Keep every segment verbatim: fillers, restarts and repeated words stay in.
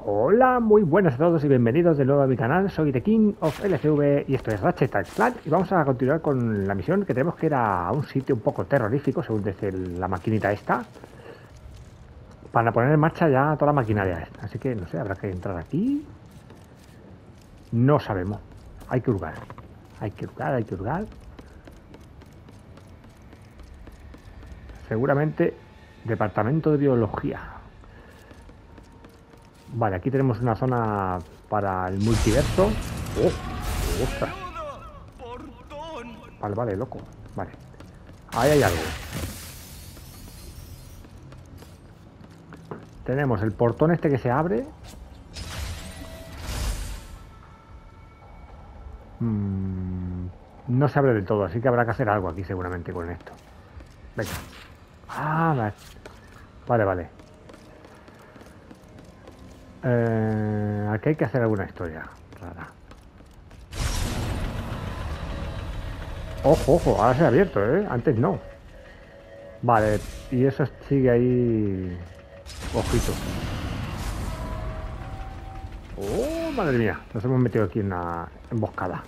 Hola, muy buenas a todos y bienvenidos de nuevo a mi canal. Soy The King of L C V y esto es Ratchet and Clank. Y vamos a continuar con la misión que tenemos que ir a un sitio un poco terrorífico, según dice la maquinita esta, para poner en marcha ya toda la maquinaria esta. Así que no sé, habrá que entrar aquí. No sabemos. Hay que hurgar. Hay que hurgar, hay que hurgar. Seguramente departamento de biología. Vale, aquí tenemos una zona para el multiverso. ¡Oh! ¡Ostras! Vale, vale, loco. Vale. Ahí hay algo. Tenemos el portón este que se abre. Mm, no se abre del todo, así que habrá que hacer algo aquí seguramente con esto. Venga. Ah, vale. Vale, vale. Eh, aquí hay que hacer alguna historia rara. Ojo, ojo, ahora se ha abierto, ¿eh? Antes no. Vale, y eso sigue ahí. Ojito. Oh, madre mía, nos hemos metido aquí en una emboscada.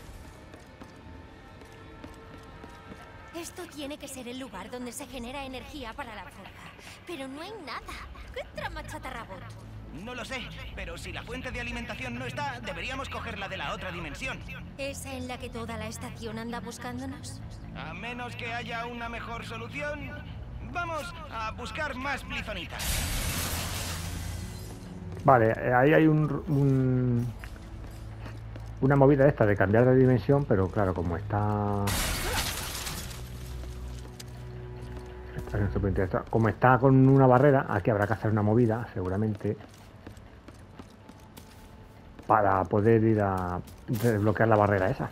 Esto tiene que ser el lugar donde se genera energía para la forja. Pero no hay nada. ¿Qué trama chatarrabot? No lo sé, pero si la fuente de alimentación no está, deberíamos cogerla de la otra dimensión. ¿Esa en la que toda la estación anda buscándonos? A menos que haya una mejor solución, vamos a buscar más blizonitas. Vale, ahí hay un, un una movida esta de cambiar de dimensión, pero claro, como está... Como está con una barrera, aquí habrá que hacer una movida, seguramente, para poder ir a desbloquear la barrera esa.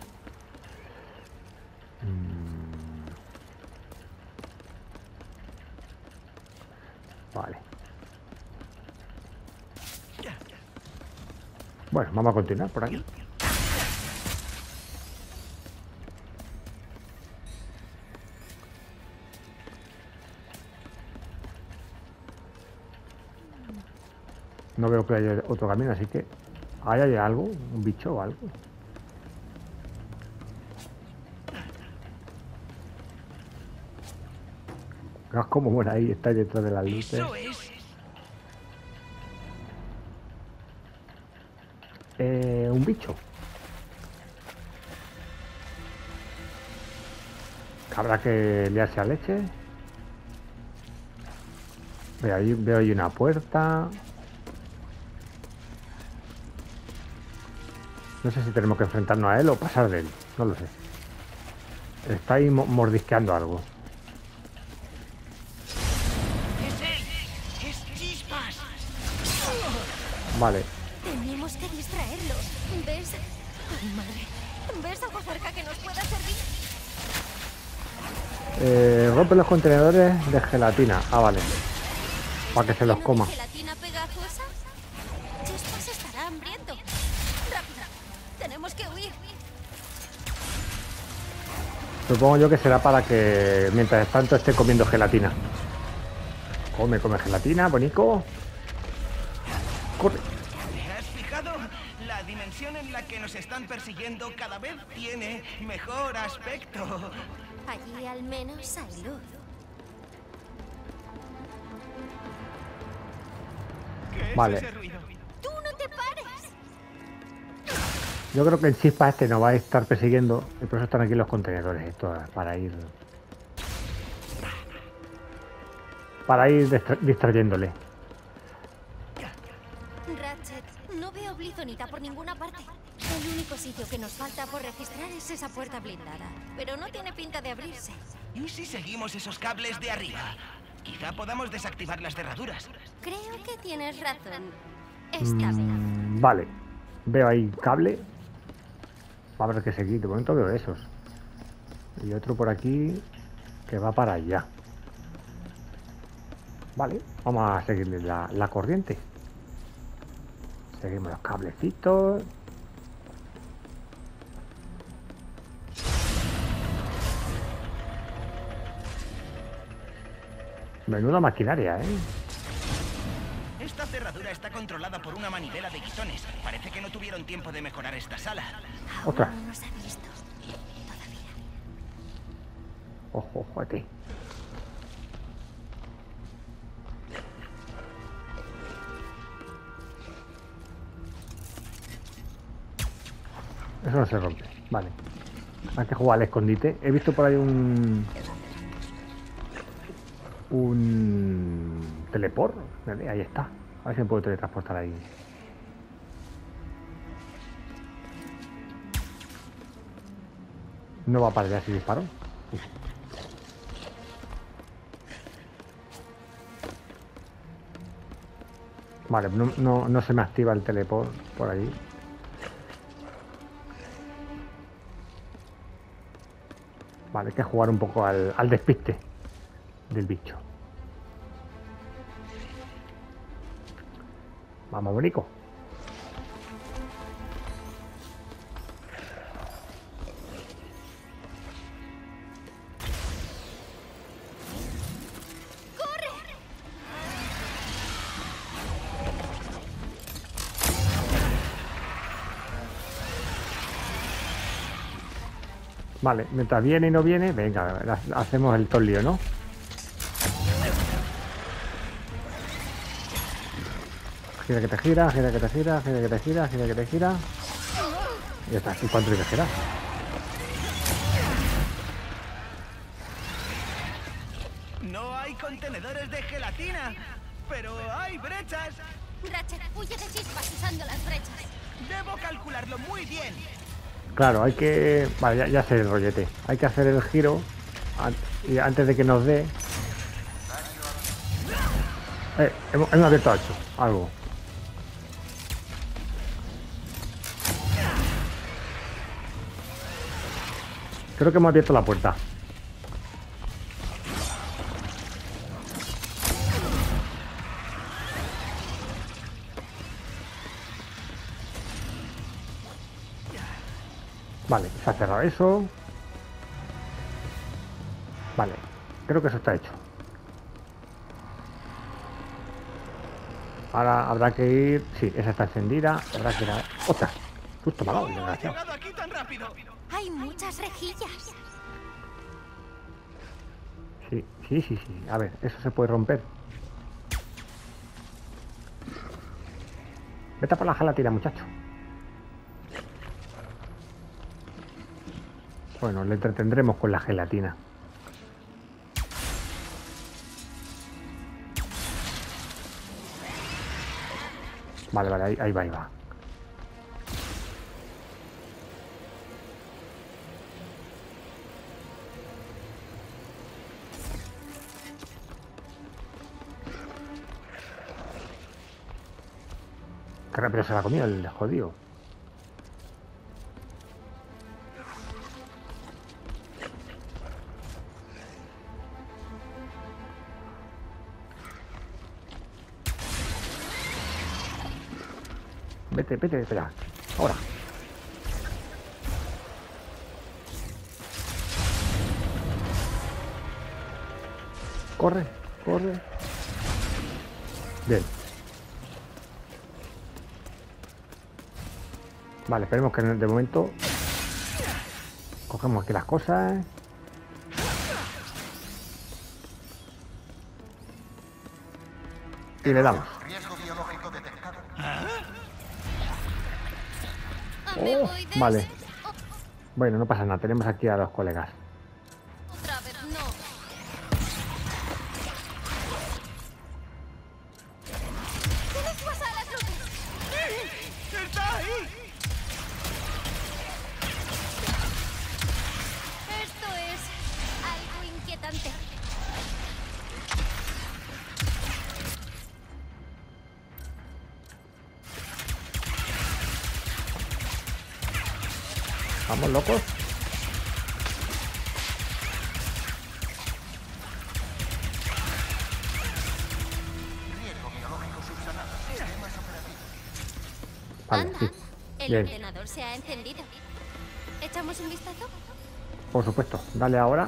Vale. Bueno, vamos a continuar por aquí. No veo que haya otro camino, así que ahí hay algo, un bicho o algo. Veas como bueno ahí está detrás de las luces. Eso es. Eh, un bicho. Habrá que liarse a leche. Veo ahí, veo ahí una puerta. No sé si tenemos que enfrentarnos a él o pasar de él. No lo sé. Está ahí mordisqueando algo. Es él. Es Chispas. Vale. Tenemos que distraerlo. ¿Ves? Ay, madre. ¿Ves algo cerca que nos pueda servir? Eh, rompe los contenedores de gelatina. Ah, vale. Para que se los coma. ¿Gelatina pegajosa? Chispas estará hambriento. Rápido. Tenemos que huir. Supongo yo que será para que mientras tanto esté comiendo gelatina. Come, come gelatina, bonito. Corre. ¿Te has fijado? La dimensión en la que nos están persiguiendo cada vez tiene mejor aspecto. Allí al menos hay luz. ¿Qué es Vale. ese ruido? ¡Tú no te pares! Yo creo que el chispa este nos va a estar persiguiendo y por eso están aquí los contenedores estos para ir para ir distra distrayéndole. Ratchet, no veo blizonita por ninguna parte. El único sitio que nos falta por registrar es esa puerta blindada, pero no tiene pinta de abrirse. ¿Y si seguimos esos cables de arriba? Quizá podamos desactivar las cerraduras. Creo que tienes razón. Esta vez. Mm, vale. Veo ahí cable. Va a haber que seguir. De momento veo esos. Y otro por aquí que va para allá. Vale. Vamos a seguirle la, la corriente. Seguimos los cablecitos. Menuda maquinaria, ¿eh? Esta cerradura está controlada por una manivela de guizones. Parece que no tuvieron tiempo de mejorar esta sala. Otra. Aún no nos ha visto. Todavía. Ojo, ojo a ti. Eso no se rompe. Vale. Hay que jugar al escondite. He visto por ahí un... Un... teleport. Vale, ahí está. A ver si me puedo teletransportar ahí. No va a parar si disparo. Sí. Vale, no, no, no se me activa el teleport por allí. Vale, hay que jugar un poco al, al despiste del bicho. Vamos, bonito. Vale, mientras viene y no viene, venga, hacemos el tolío, ¿no? Gira que te gira, gira que te gira, gira que te gira, gira que te gira. Y ya está, ¿y cuánto hay que girar? No hay contenedores de gelatina, pero hay brechas. Ratchet, huye de chispas usando las brechas. Debo calcularlo muy bien. Claro, hay que... Vale, ya, ya sé el rollete. Hay que hacer el giro an y antes de que nos dé... Eh, hemos, hemos abierto ocho, algo. Creo que hemos abierto la puerta. Vale, se ha cerrado eso. Vale, creo que eso está hecho. Ahora habrá que ir... Sí, esa está encendida. Habrá que ir a... ¡Ostras! Justo me ha dado, ¿Cómo ha desgraciado. llegado aquí tan rápido? Hay muchas rejillas. Sí, sí, sí, sí. A ver, eso se puede romper. Vete por la gelatina, muchacho. Bueno, le entretendremos con la gelatina. Vale, vale, ahí, ahí va, ahí va. Qué rápido se la ha comido el jodido. Vete, vete, vete ya. Ahora. Corre, corre. Bien. Vale, esperemos que de momento cogemos aquí las cosas. Y le damos. Me Oh, voy de vale. ese- Bueno, no pasa nada, tenemos aquí a los colegas. Otra vez no. Tienes que pasar las luces. ¡Está ahí! Esto es algo inquietante. ¿Vamos locos? Vale, Anda, sí. el Bien, ordenador se ha encendido. ¿Echamos un vistazo? por supuesto. Dale ahora.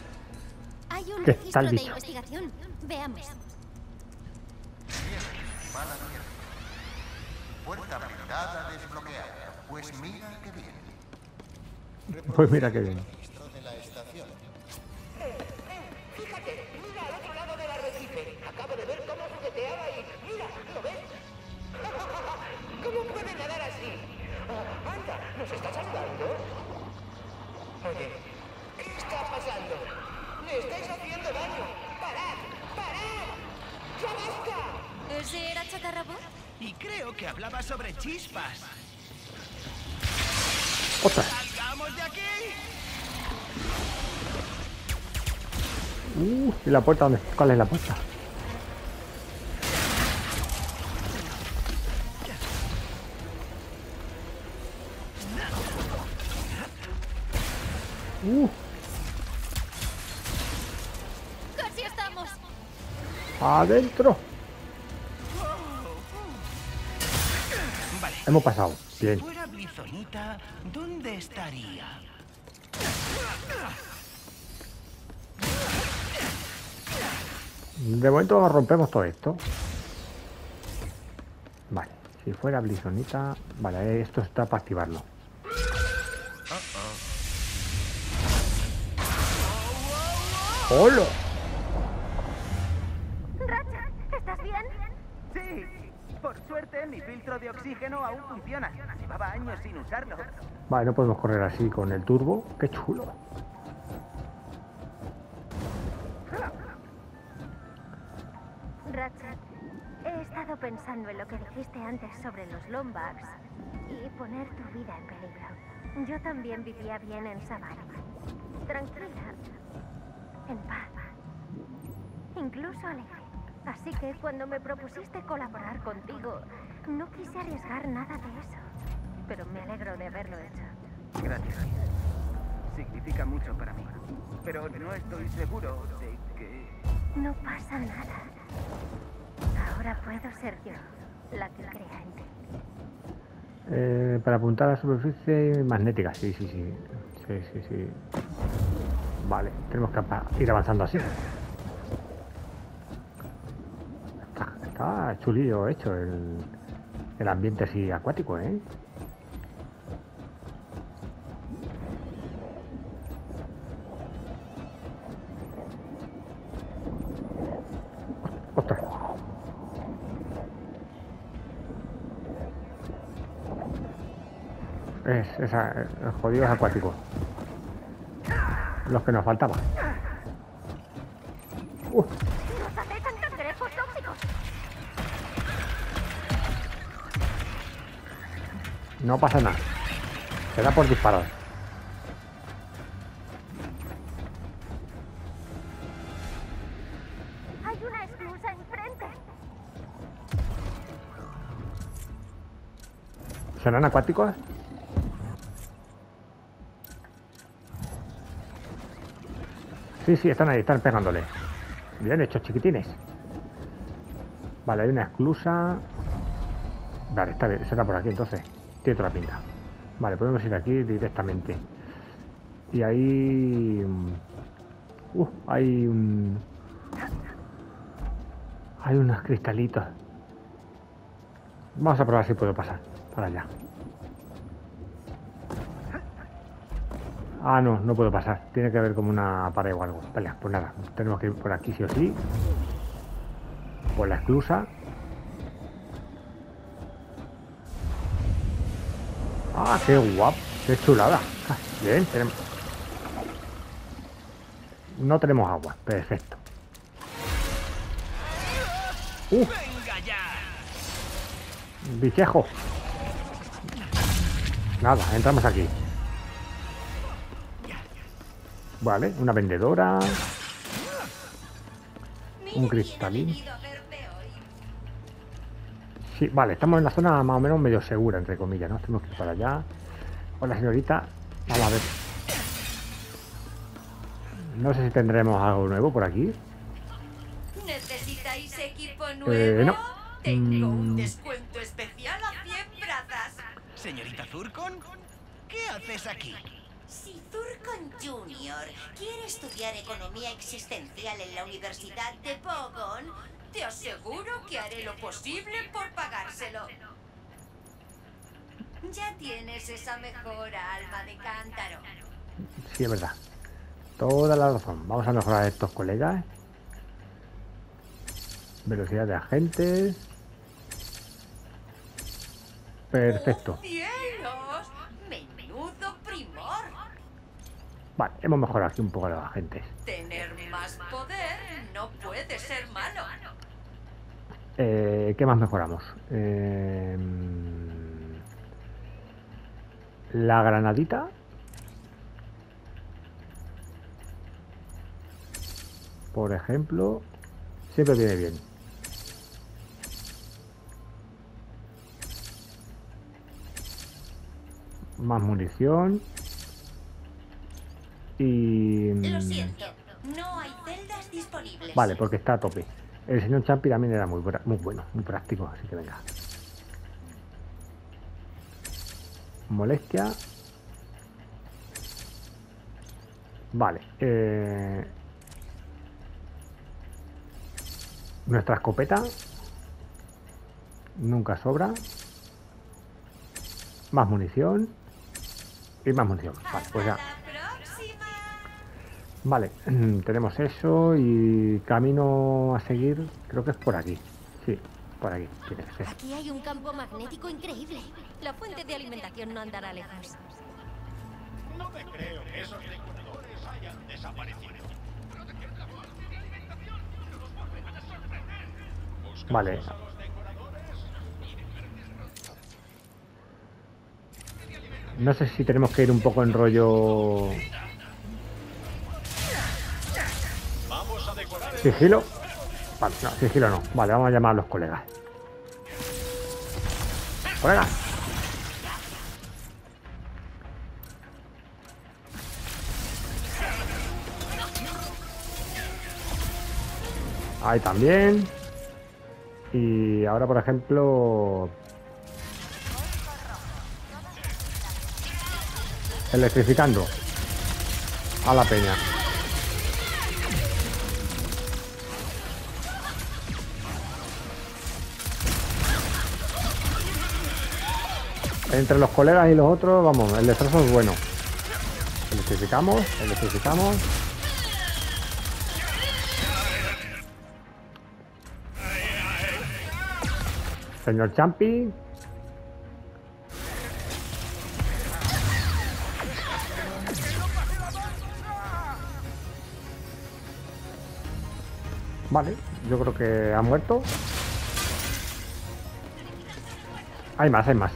Hay un ¿Qué registro tal de dicho? investigación. Veamos. normal abierto. Puerta blindada desbloqueada. Pues mira qué bien. Pues mira qué bien. Registro de la estación. Fíjate, mira al otro lado del arrecife. Acabo de ver cómo jugueteaba ahí. Mira, ¿lo ves? ¿Cómo puede nadar así? Ah, anda, ¿nos está saludando? Oye, ¿qué está pasando? ¡Le estáis haciendo daño! ¡Parad! ¡Parad! ¡Ya basta! ¿Ese era Chatarrabot? Y creo que hablaba sobre chispas. ¡Ostras! ¡Salgamos de aquí! Uh, ¿y la puerta dónde? ¿Cuál es la puerta? Uh, ¡Casi estamos! adentro. Vale. Hemos pasado. Si Bien. fuera Blizonita, ¿dónde estaría? De momento rompemos todo esto. Vale. Si fuera Blizonita. Vale, esto está para activarlo. ¡Hola! Ratchet, ¿estás bien? Sí, por suerte mi filtro de oxígeno aún funciona. Llevaba años sin usarlo. Vale, no podemos correr así con el turbo. ¡Qué chulo! Ratchet, he estado pensando en lo que dijiste antes sobre los Lombax y poner tu vida en peligro. Yo también vivía bien en Savannah. Tranquila, en paz, incluso alegre. Así que cuando me propusiste colaborar contigo, no quise arriesgar nada de eso. Pero me alegro de haberlo hecho. Gracias. Significa mucho para mí. Pero no estoy seguro de que... No pasa nada. Ahora puedo ser yo la que crea en ti. Eh, para apuntar a la superficie magnética. Sí, sí, sí. Sí, sí, sí. Vale, tenemos que ir avanzando así. Está, está chulillo hecho el, el ambiente así acuático, ¿eh? Ostras. Es, esa, el jodido es acuático. Los que nos faltaban. Uh. ¡Nos acechan cangrejos tóxicos! No pasa nada. Se da por disparar. Hay una esclusa enfrente. ¿Serán acuáticos? Sí, sí, están ahí, están pegándole. Bien hecho, chiquitines. Vale, hay una esclusa. Vale, está bien, será por aquí entonces. Tiene toda la pinta. Vale, podemos ir aquí directamente. Y ahí... Uh, hay un... Hay unos cristalitos. Vamos a probar si puedo pasar para allá. Ah, no, no puedo pasar. Tiene que haber como una pared o algo. Vale, pues nada, tenemos que ir por aquí sí o sí. Por la esclusa. Ah, qué guapo, qué chulada. Ah, bien, tenemos... No tenemos agua, perfecto. Uh, ¡Venga ya! bichejo. Nada, entramos aquí. Vale, una vendedora. Un cristalín. Sí, vale, estamos en la zona más o menos medio segura, entre comillas, ¿no? Tenemos que ir para allá. Hola, señorita. Vamos a ver. No sé si tendremos algo nuevo por aquí. ¿Necesitáis equipo nuevo? Eh, no. Tengo un Mm. descuento especial a cien brazas. Señorita Zurkon, ¿qué haces aquí? Si Zurkon junior quiere estudiar economía existencial en la Universidad de Pogon, Te aseguro que haré lo posible por pagárselo. Ya tienes esa mejora, alma de cántaro. Sí, es verdad. Toda la razón. Vamos a mejorar a estos colegas. Velocidad de agentes. Perfecto. ¡Oh, cielos! ¡Menudo primor! Vale, hemos mejorado aquí un poco los agentes. Tener más poder no puede ser malo. Eh, ¿Qué más mejoramos? Eh, la granadita. Por ejemplo, siempre viene bien. Más munición. Y... Lo siento, no hay celdas disponibles. Vale, porque está a tope. El señor Champi también era muy, muy bueno, muy práctico, así que venga. Molestia. Vale. Eh... Nuestra escopeta. Nunca sobra. Más munición. Y más munición. Vale, pues ya. Vale, tenemos eso y camino a seguir, creo que es por aquí. Sí, por aquí. Tiene que ser. Aquí hay un campo magnético increíble. La fuente de alimentación no andará lejos. No me creo que esos decoradores hayan desaparecido. Vale. No sé si tenemos que ir un poco en rollo... ¿Sigilo? Vale, no, sigilo no. Vale, vamos a llamar a los colegas. ¡Colegas! Ahí también. Y ahora, por ejemplo... Electrificando. A la peña. Entre los colegas y los otros, vamos, el destrozo es bueno. Electrificamos, electrificamos. Señor Champi. Vale, yo creo que ha muerto. Hay más, hay más.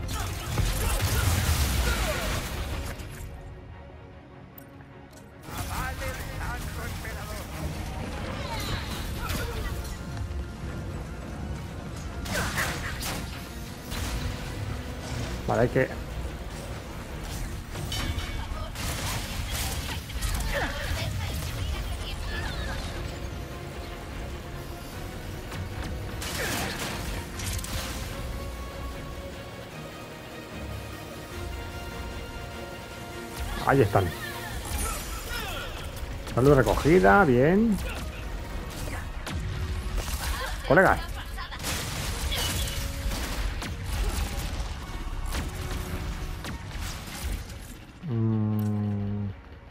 Vale, hay que... Ahí están. Salud recogida, bien. Colegas. Mm.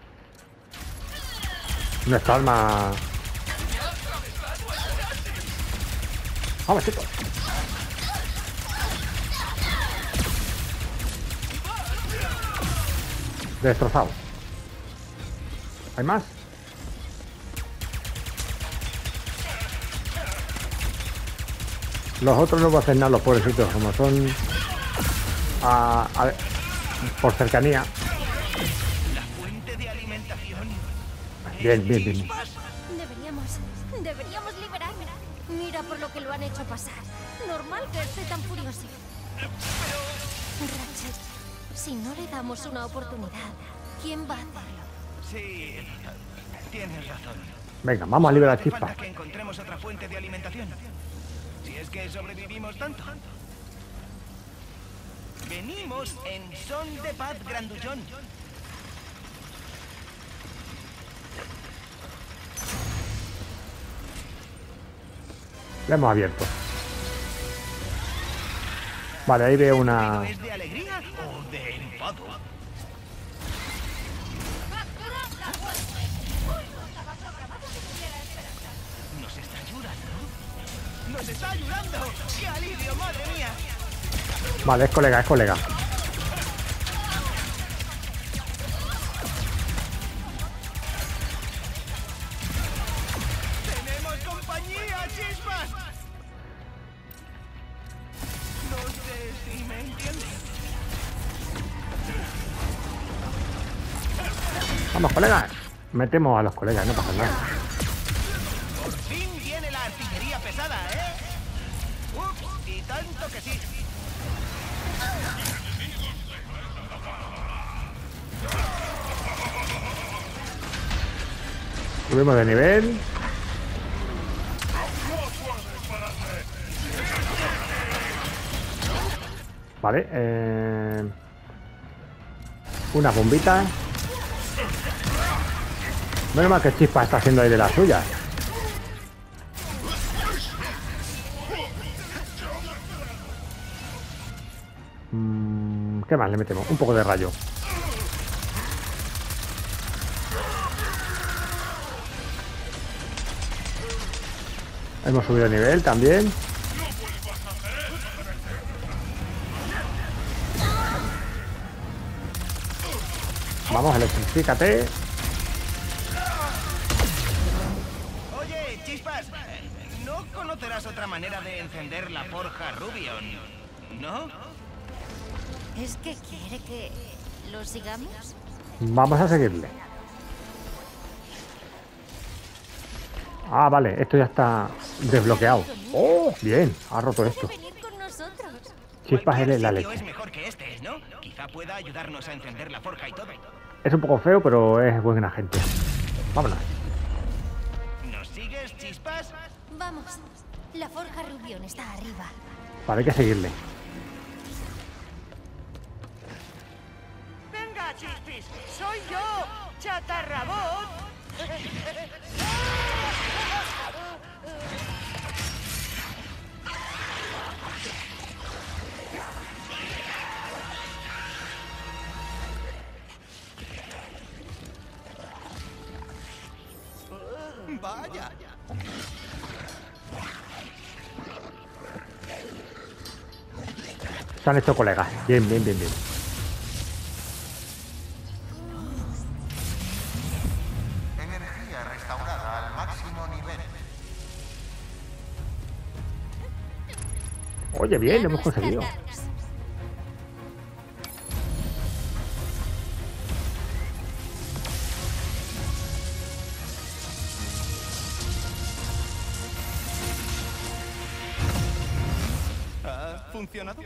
Nuestra alma. Vamos, chicos. Destrozado. ¿Hay más? Los otros no voy a hacer nada, los pobrecitos, como son a, a, por cercanía. La fuente de alimentación. Bien, bien, bien. Deberíamos, deberíamos liberarme. Mira por lo que lo han hecho pasar. Normal que esté tan furioso. Ratchet. Si no le damos una oportunidad, ¿quién va a hacerlo? Sí, tienes razón. Venga, vamos a liberar a Hace Chispa. falta que encontremos otra fuente de alimentación. Si es que sobrevivimos tanto. Venimos en son de paz, grandullón. La hemos abierto. Vale, ahí veo una... ¿Es de alegría o de enfado? Nos está ayudando. ¡Nos está ayudando! ¡Qué alivio, madre mía! Vale, es colega, es colega. ¡Tenemos compañía, Chispas! No sé si me entiendes. Vamos, colegas. Metemos a los colegas, no pasa nada. Por fin viene la artillería pesada, ¿eh? Ups, y tanto que sí. Subimos de nivel. Vale, eh... una bombita. Menos mal que Chispa está haciendo ahí de las suyas. Mm, ¿qué más le metemos? Un poco de rayo. Hemos subido de nivel también. Vamos, electrifícate. Oye, Chispas, ¿no conocerás otra manera de encender la forja Rubion? ¿No? ¿Es que quiere que lo sigamos? Vamos a seguirle. Ah, vale, esto ya está desbloqueado. ¡Oh! Bien, ha roto esto. Venir con nosotros. Chispas Cualquier es la sitio leche. es mejor que este, ¿no? Quizá pueda ayudarnos a encender la forja y todo. Es un poco feo, pero es buena gente. Vámonos. ¿Nos sigues, Chispas? Vamos. La forja Rubion está arriba. Vale, hay que seguirle. ¡Venga, Chispis! ¡Soy yo! ¡Chatarrabot! Vaya. Se han hecho colegas. Bien, bien, bien, bien. Energía restaurada al máximo nivel. Oye, bien, lo hemos Vamos, conseguido. cargados. ¿Ha funcionado?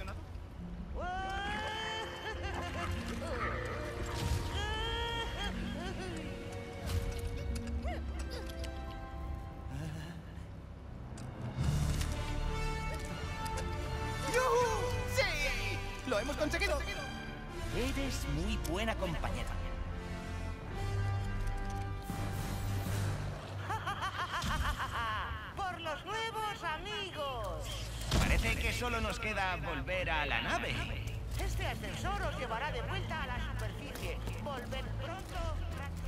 ¡Yujú! ¡Sí! ¡Lo hemos conseguido! Eres muy buena compañera. ¡Por los nuevos amigos! Parece que solo nos queda volver a la nave. Este ascensor os llevará de vuelta a la superficie. Volved pronto.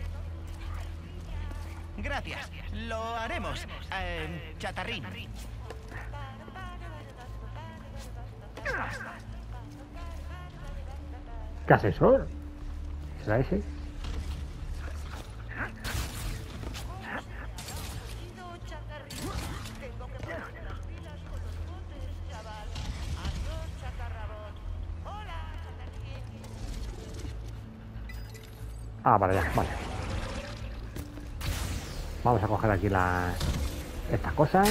Gracias. Lo haremos. Eh, chatarrín. ¿Qué asesor? ¿Será ese? Tengo que ponerme las pilas con los botes, chaval. Adiós, chatarrabot. Hola, chatarrín. Ah, vale, ya, vale. Vamos a coger aquí las... estas cosas.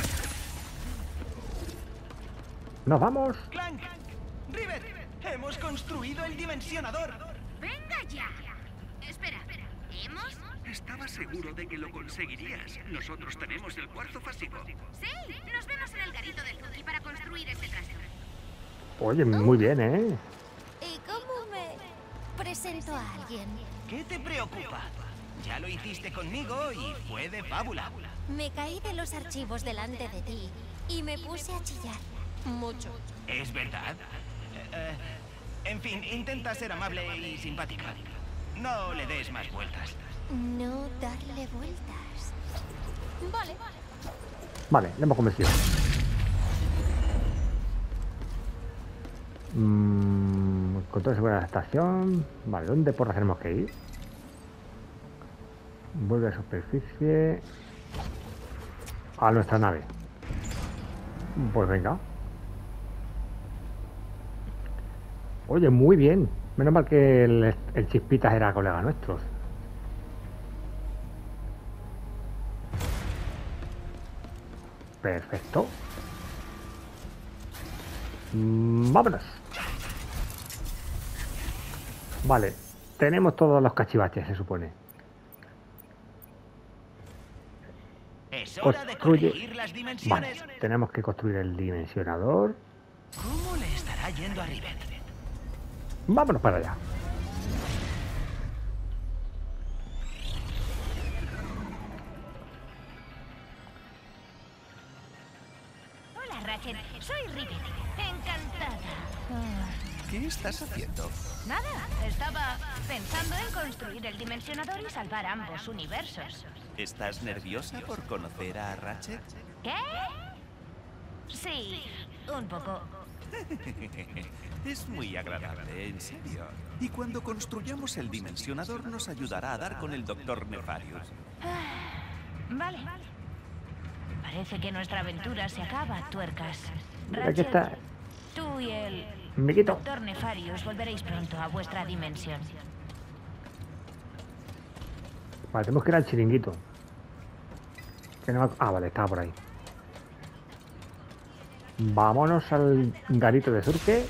Nos vamos. Clank. Rivet. Hemos construido el dimensionador. ¡Venga ya! Espera, ¿hemos? Estaba seguro de que lo conseguirías. Nosotros tenemos el cuarzo fásico. Sí, nos vemos en el garito del Tuki para construir este trasero. Oye, muy bien, ¿eh? ¿Y cómo me presento a alguien? ¿Qué te preocupa? Ya lo hiciste conmigo y fue de fábula. Me caí de los archivos delante de ti y me puse a chillar. Mucho. ¿Es verdad? Eh, eh, en fin, intenta ser amable y simpática. No le des más vueltas. No darle vueltas. Vale. Vale, le hemos convencido. Mm, control de seguridad de la estación. Vale, ¿dónde porra tenemos que ir? Vuelve a la superficie. A nuestra nave. Pues venga. Oye, muy bien. Menos mal que el, el Chispitas era colega nuestro. Perfecto. Mm, vámonos. Vale. Tenemos todos los cachivaches, se supone. Es hora de Construye. corregir las dimensiones. Vale, tenemos que construir el dimensionador. ¿Cómo le estará yendo a Rivet? Vámonos para allá. Hola, Ratchet. Soy Rivet. Encantada. ¿Qué estás haciendo? Nada, estaba pensando en construir el dimensionador y salvar ambos universos. ¿Estás nerviosa por conocer a Ratchet? ¿Qué? Sí, un poco. Es muy agradable, en serio. Y cuando construyamos el dimensionador nos ayudará a dar con el doctor Nefarius. Vale. Parece que nuestra aventura se acaba, tuercas. Aquí está. Tú y el Miquito. doctor Nefarius volveréis pronto a vuestra dimensión. Vale, tenemos que ir al chiringuito. Que no... Ah, vale, estaba por ahí. Vámonos al garito de Surque.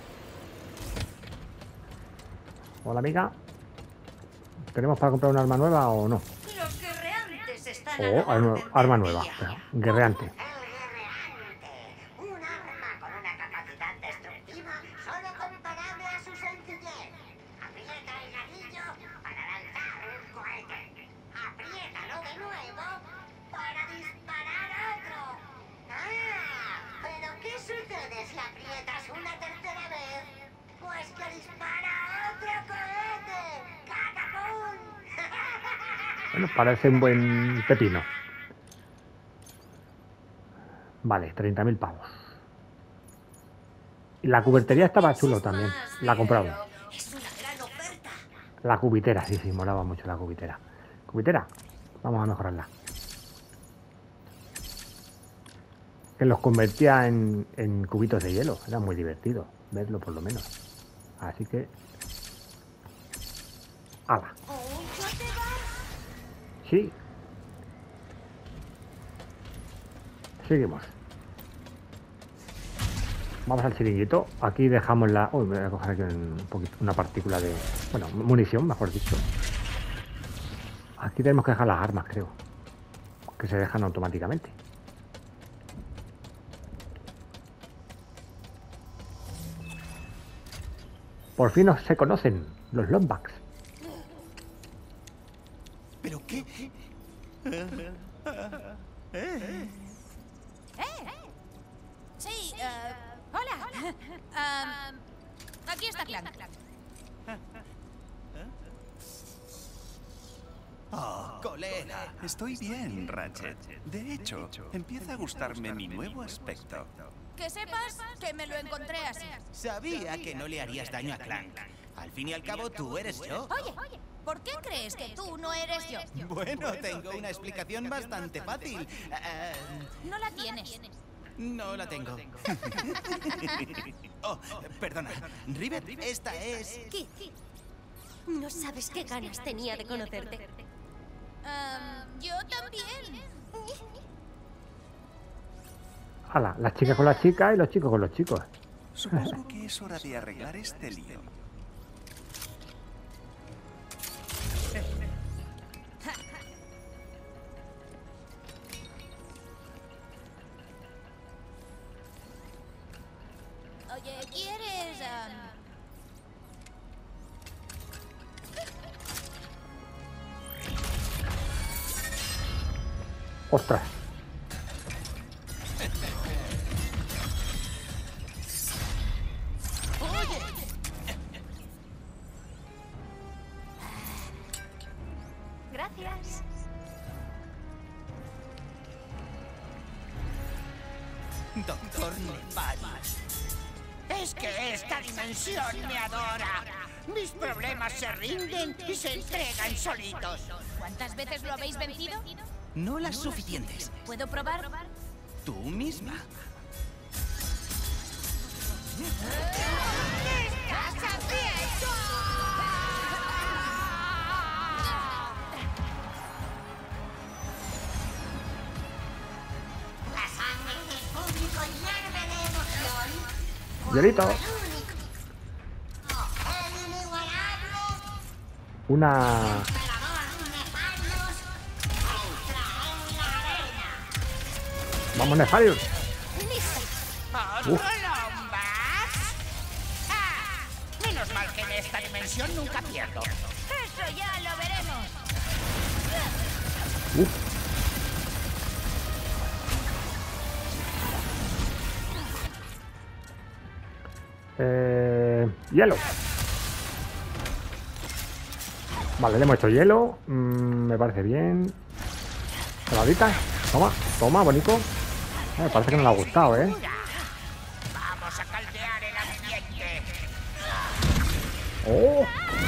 Hola, amiga. ¿Tenemos para comprar un arma nueva o no? Los guerreantes están Oh, a la arma, orden arma del nueva. día. Pero, guerreante. El guerreante. Un arma con una capacidad destructiva solo comparable a su sencillez. Aprieta el gatillo para lanzar un cohete. Apriétalo de nuevo para disparar otro. Ah, pero ¿qué sucede si aprietas una tercera vez? Pues que dispara otro cohete. ¡Catapum! Bueno, parece un buen pepino. Vale, treinta mil pavos. Y la cubertería estaba chulo también. La he comprado. Es una gran oferta. La cubitera, sí, sí, molaba mucho la cubitera. Cubitera, vamos a mejorarla. Que los convertía en, en cubitos de hielo. Era muy divertido verlo, por lo menos. Así que... ¡Hala! Oh, ¿ya te vas? Sí. Seguimos. Vamos al chiringuito. Aquí dejamos la... Uy, voy a coger aquí un poquito, una partícula de... Bueno, munición, mejor dicho. Aquí tenemos que dejar las armas, creo. Que se dejan automáticamente. Por fin se conocen los Lombax. ¿Pero qué? ¿Eh? Sí, eh, hola. Ah, aquí está Clank. Oh, colega. Estoy bien, Ratchet. De hecho, empieza a gustarme mi nuevo aspecto. Que sepas que me lo encontré así. Sabía que no le harías daño a Clank. Al fin y al cabo, tú eres yo. Oye, ¿por qué crees que tú no eres yo? Bueno, tengo una explicación bastante fácil. Eh, No la tienes. no la tengo. Oh, perdona. Rivet, esta es... Kit, no sabes qué ganas tenía de conocerte. Ah, yo también. Hala, las chicas con las chicas y los chicos con los chicos. Supongo que es hora de arreglar este lío. Oye, ¿quieres...? ah, Ostras. Gracias. Doctor Nefarius. Es que esta dimensión me adora. Mis problemas se rinden y se entregan solitos. ¿Cuántas veces lo habéis vencido? No las suficientes. ¿Puedo probar? Tú misma. ¿Qué estás haciendo? La sangre del público llena de emoción. Hielito. Una... Vamos, Nefarius. ¿Otro Lombax? Ah, menos mal que en esta dimensión nunca pierdo. Eso ya lo veremos. Uf. Eh, hielo. Vale, le hemos hecho hielo. Mm, me parece bien. Peladita. Toma, toma, bonito. Eh, me parece que no le ha gustado, ¿eh? Vamos a caldear el ambiente. ¡Oh!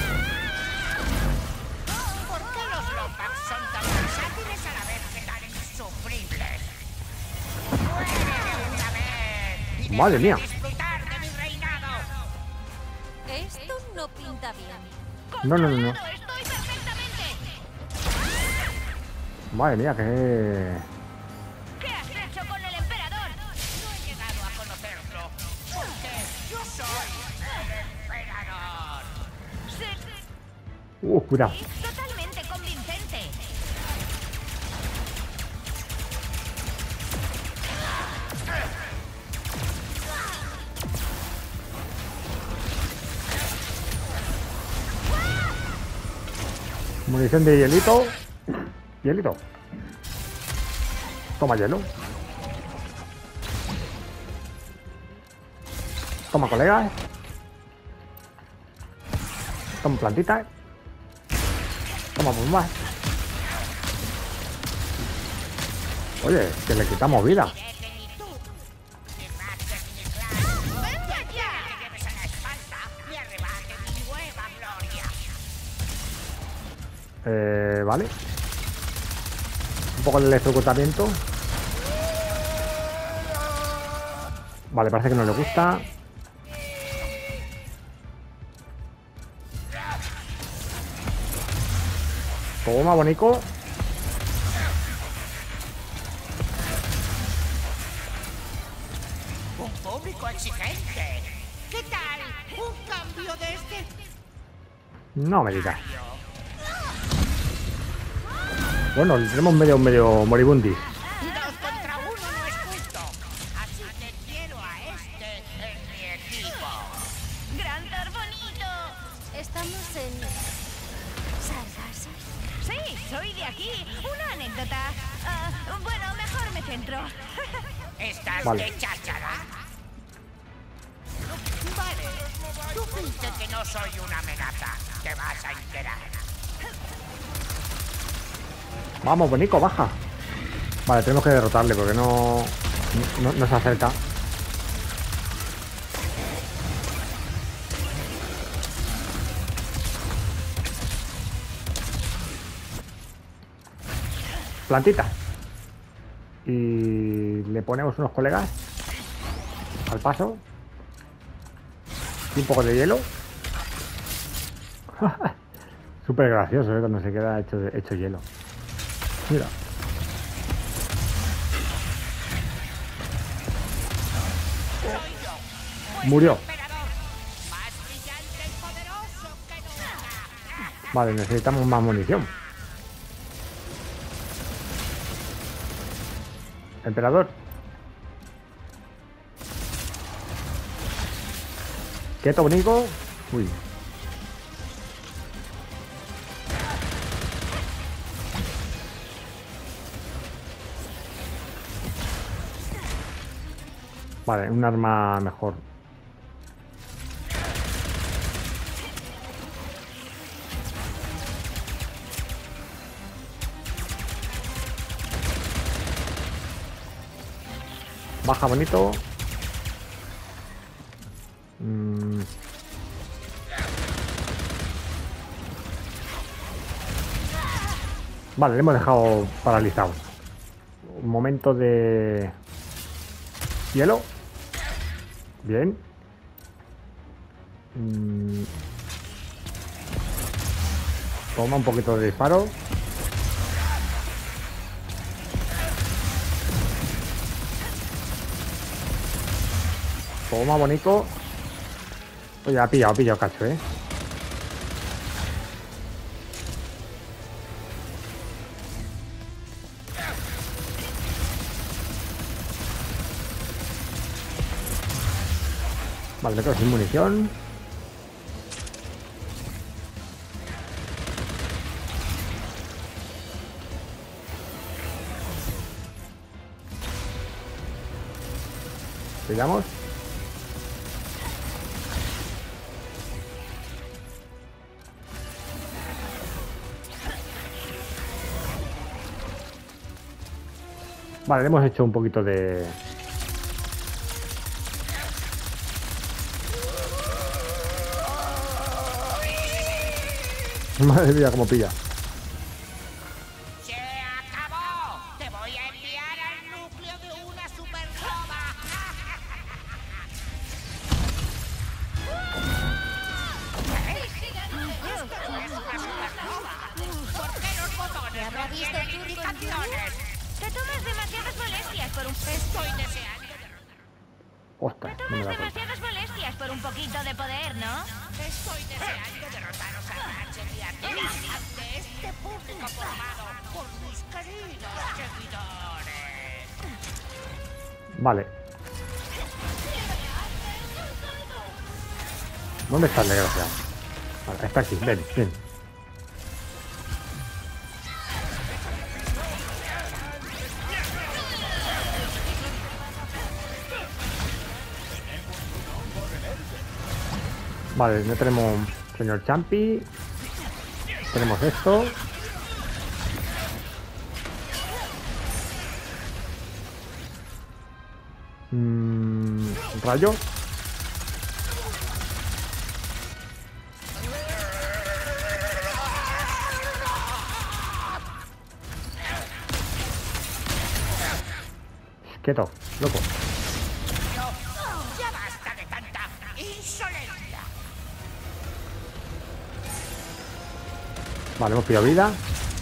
¿Por qué los Lombax son tan versátiles a la vez que tan insufribles? ¡Muere de una vez! Y Madre mía. disfrutar de mi reinado. Esto no pinta bien. No, no, no, no. Estoy perfectamente. Madre mía, que... ¿Qué has hecho con el emperador? No he llegado a conocerlo. Porque yo soy el emperador. Sí, sí. Uh, cuidado. Totalmente convincente. Munición de hielito. Hielito. Toma hielo. Toma, colega. Toma, plantita. Toma, bomba. Oye, que le quitamos vida. ¡Venga ya! Que lleves a la espalda y arrebate mi nueva gloria. Eh, vale. Un poco de electrocutamiento. Vale, parece que no le gusta. Toma, bonito. Un público exigente. ¿Qué tal? ¿Un cambio de este? No me digas. Bueno, tenemos medio, medio moribundis. Dos contra uno no es justo. Así que quiero a este en mi equipo. Gran bonito. Estamos en... Sargasso. Sí, soy de aquí. Una anécdota. Ah, bueno, mejor me centro. ¿Estás Vale. de cháchara? Vale. Tú finge que no soy una amenaza. Te vas a enterar. Vamos, bonito, baja. Vale, tenemos que derrotarle porque no, no, no se acerca. Plantita. Y le ponemos unos colegas al paso. Y un poco de hielo. Súper gracioso, ¿eh? Cuando se queda hecho, hecho hielo. Mira. Murió. Vale, necesitamos más munición. Emperador. Quieto, bonito. Uy. Vale, un arma mejor. Baja bonito. Mm. Vale, le hemos dejado paralizado. Un momento de hielo. Bien. Mm. Toma un poquito de disparo. Toma, bonito. Oye, ha pillado, ha pillado cacho, eh. Vale, me quedo sin munición. Pillamos. Vale, le hemos hecho un poquito de... Madre mía, cómo pilla. ¡Se acabó! ¡Te voy a enviar al núcleo de una supernova! ¡Esto no es una supernova! ¿Por qué los botones no tienen indicaciones? Te tomas demasiadas molestias por un... Estoy deseando... Ostras, Te no me tomas da cuenta. demasiadas molestias por un poquito de poder, ¿no? Estoy deseando derrotaros a Ratchet y a Clank ante este público formado por mis queridos seguidores. Vale. ¿Dónde está el desgraciado? Vale, está aquí, ven, ven. Vale, no tenemos señor Champi. Tenemos esto. Mm, rayo. Quieto, loco. Ya basta de tanta insolencia. Vale, hemos pillado vida.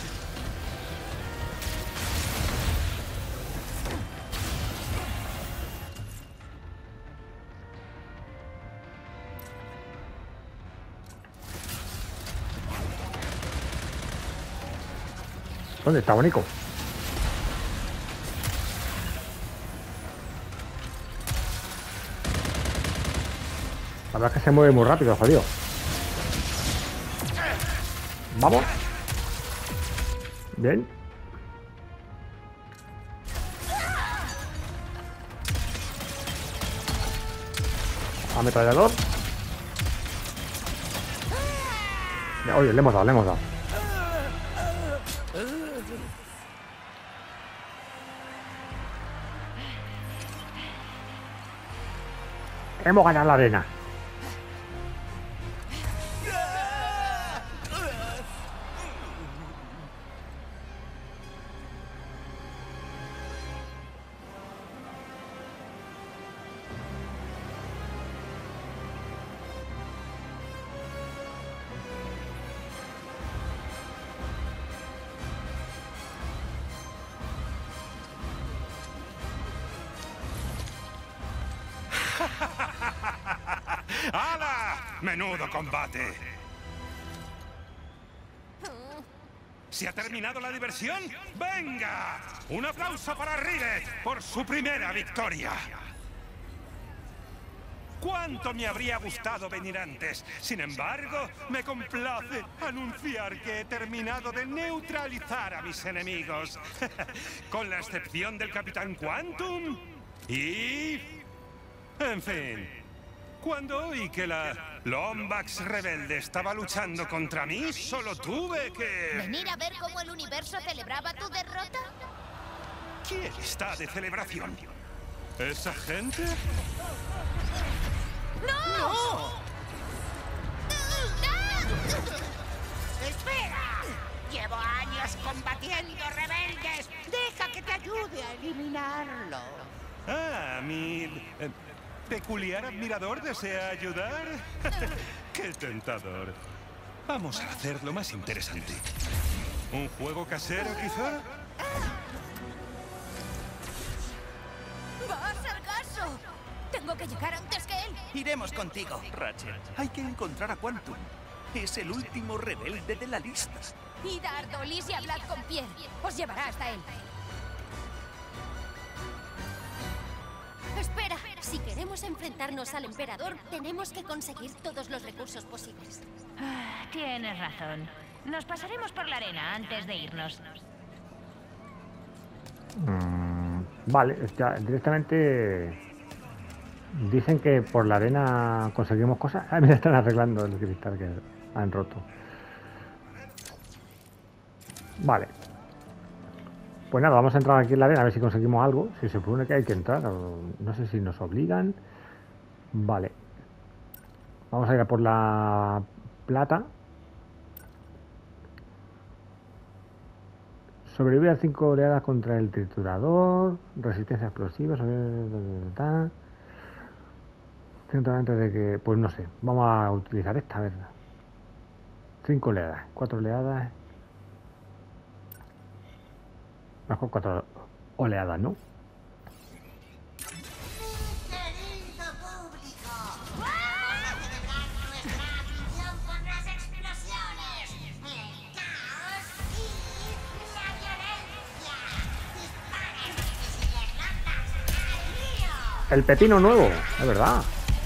¿Dónde está, Bonico? La verdad es que se mueve muy rápido, jodido. Vamos. Bien. Ametrallador. Oye, le hemos dado, le hemos dado. Hemos ganado la arena. ¡Hala! ¡Menudo combate! ¿Se ha terminado la diversión? ¡Venga! ¡Un aplauso para Ridget por su primera victoria! ¿Cuánto me habría gustado venir antes? Sin embargo, me complace anunciar que he terminado de neutralizar a mis enemigos. Con la excepción del Capitán Quantum y... En fin. Cuando oí que la Lombax rebelde estaba luchando contra mí, solo tuve que... ¿Venir a ver cómo el universo celebraba tu derrota? ¿Quién está de celebración? ¿Esa gente? ¡No! ¡No! ¡Espera! Llevo años combatiendo rebeldes. Deja que te ayude a eliminarlo. Ah, mi eh, peculiar admirador desea ayudar. ¡Qué tentador! Vamos a hacerlo más interesante. ¿Un juego casero, quizá? ¡Va a ser caso! ¡Tengo que llegar antes que él! Iremos contigo, Ratchet. Hay que encontrar a Quantum. Es el último rebelde de la lista. Id a Ardolis y hablad con Pierre. Os llevará hasta él. Espera, si queremos enfrentarnos al emperador, tenemos que conseguir todos los recursos posibles. Ah, tienes razón. Nos pasaremos por la arena antes de irnos. Mm, vale, ya directamente dicen que por la arena conseguimos cosas. Ah, mira, están arreglando el cristal que han roto. Vale. Pues nada, vamos a entrar aquí en la arena a ver si conseguimos algo. Si se supone que hay que entrar, no sé si nos obligan. Vale. Vamos a ir a por la plata. Sobrevive a cinco oleadas contra el triturador. Resistencia explosiva. Antes de que... Pues no sé. Vamos a utilizar esta, a ver. Cinco oleadas. Cuatro oleadas. Mejor cuatro oleadas, ¿no? Querido público, vamos a celebrar nuestra afición por las explosiones, el caos y la violencia. Disparen misiles Lombax al río. El pepino nuevo, es verdad.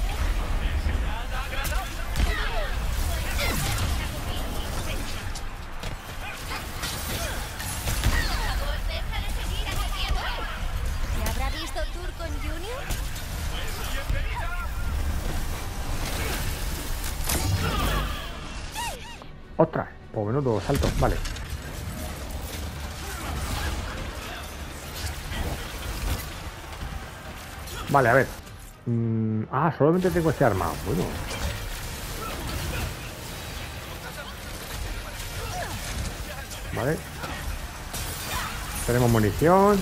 Ostras, por menudo salto, vale. Vale, a ver. Mm, ah, solamente tengo este arma. Bueno. Vale. Tenemos munición.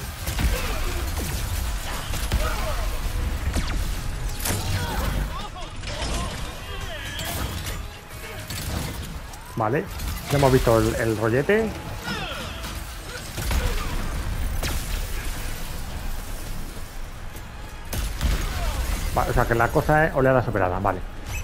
Vale, ya hemos visto el, el rollete. Vale, o sea que la cosa es oleada superada, vale.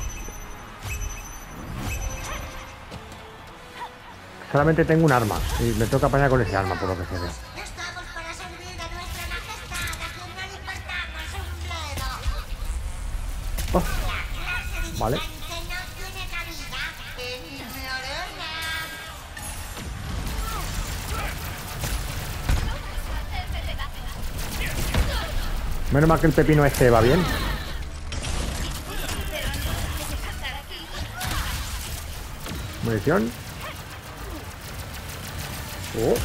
Solamente tengo un arma y me toca apañar con ese arma, por lo que se ve. Estamos para servir a nuestra majestad, a quien no le importamos un bledo. Oh. Vale. Menos mal que el pepino este va bien. Munición. Oh.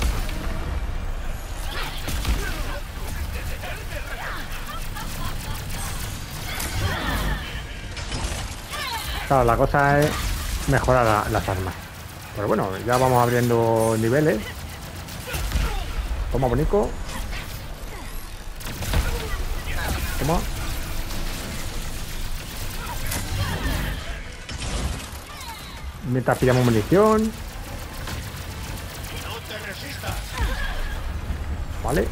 Claro, la cosa es mejorar la, las armas. Pero bueno, ya vamos abriendo niveles. Toma, bonito. Toma. Mientras pillamos munición. Vale.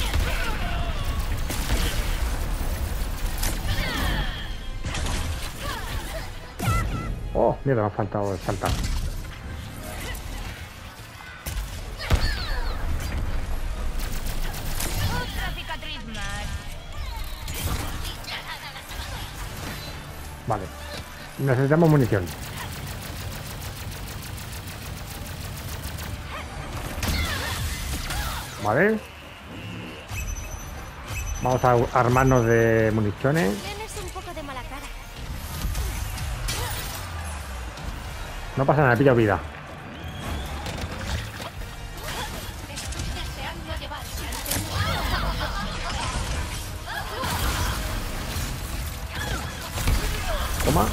Oh, mierda, me ha faltado saltar. Vale. Necesitamos munición. Vale. Vamos a armarnos de municiones. Tienes un No pasa nada, he pillado vida. Toma.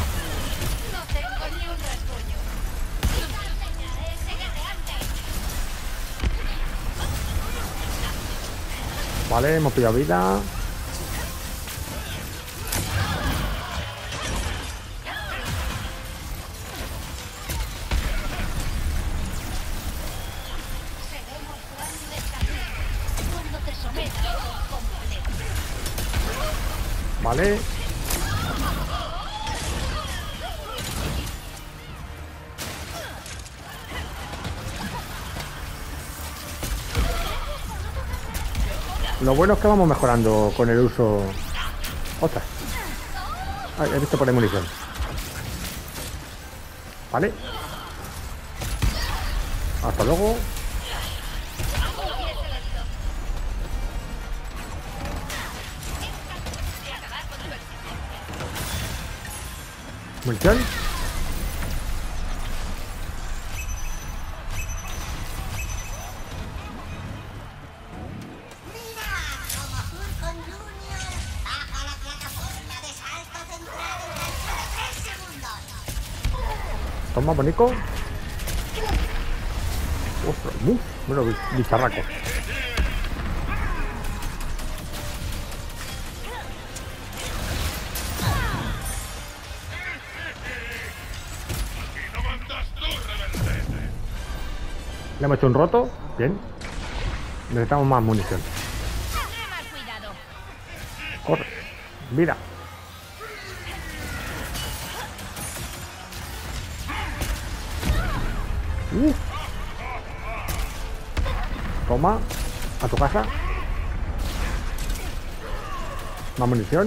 Vale, hemos pillado vida. Vale. Lo bueno es que vamos mejorando con el uso. Ostras. Ay, he visto por ahí munición. Vale. Hasta luego. Munición. Toma, bonico. Ostras, uf, bueno, bicharraco. Le hemos hecho un roto. Bien. Necesitamos más munición. Corre. Mira. Uh. Toma. A tu casa. Más munición.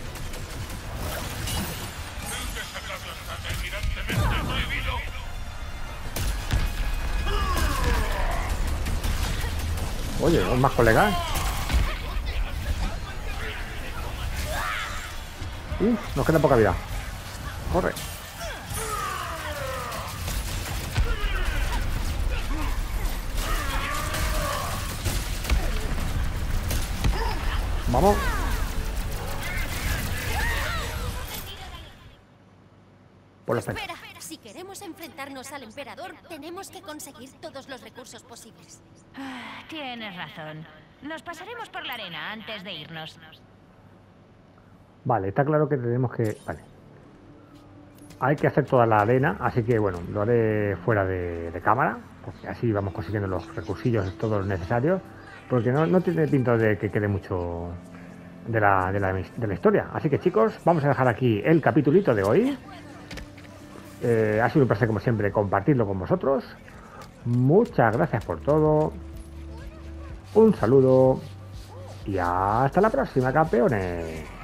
Oye, más colegas. Uh, nos queda poca vida. Corre. Vamos. Por la Espera, si queremos enfrentarnos al emperador, tenemos que conseguir todos los recursos posibles. Ah, tienes razón. Nos pasaremos por la arena antes de irnos. Vale, está claro que tenemos que... Vale. Hay que hacer toda la arena, así que bueno, lo haré fuera de, de cámara, porque así vamos consiguiendo los recursillos todos los necesarios, porque no, no tiene pinta de que quede mucho de la, de, la, de la historia. Así que chicos, vamos a dejar aquí el capitulito de hoy. Eh, ha sido un placer como siempre compartirlo con vosotros. Muchas gracias por todo. Un saludo y hasta la próxima, campeones.